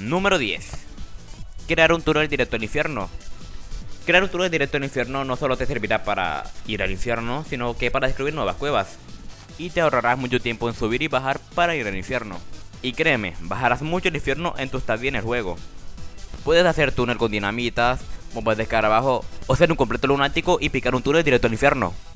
Número 10. Crear un túnel directo al infierno. Crear un túnel directo al infierno no solo te servirá para ir al infierno, sino que para descubrir nuevas cuevas. Y te ahorrarás mucho tiempo en subir y bajar para ir al infierno. Y créeme, bajarás mucho el infierno en tu estadía en el juego. Puedes hacer túnel con dinamitas, bombas de escarabajo o ser un completo lunático y picar un túnel directo al infierno.